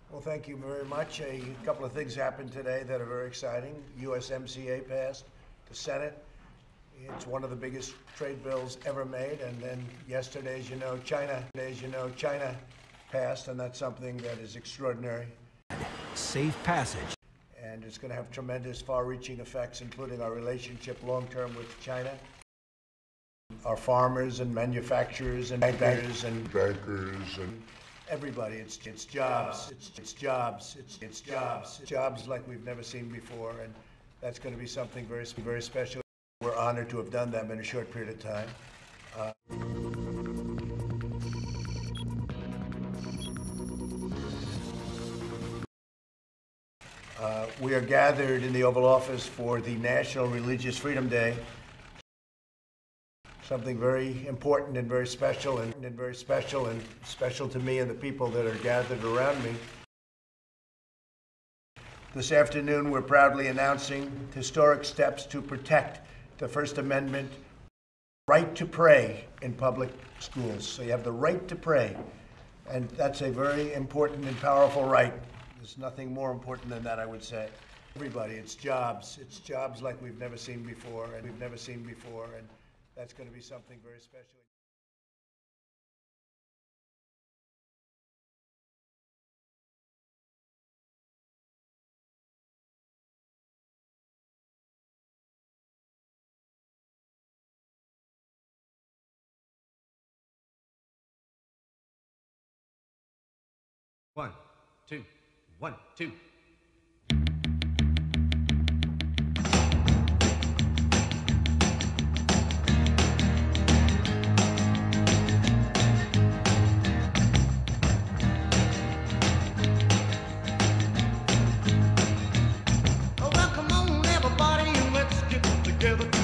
Well, thank you very much. A couple of things happened today that are very exciting. USMCA passed the Senate. It's one of the biggest trade bills ever made. And then yesterday, as you know, China passed, and that's something that is extraordinary. Safe passage. And it's going to have tremendous far-reaching effects, including our relationship long-term with China, our farmers and manufacturers and bankers and everybody. It's jobs. It's jobs like we've never seen before, and that's going to be something very, very special. We're honored to have done them in a short period of time. We are gathered in the Oval Office for the National Religious Freedom Day. Something very important and very special and special to me and the people that are gathered around me. This afternoon, we're proudly announcing historic steps to protect the First Amendment right to pray in public schools. So you have the right to pray, and that's a very important and powerful right. There's nothing more important than that, I would say. Everybody, it's jobs. It's jobs like we've never seen before, and that's going to be something very special. One, two, 1, 2. Well, come on, everybody, and let's get together.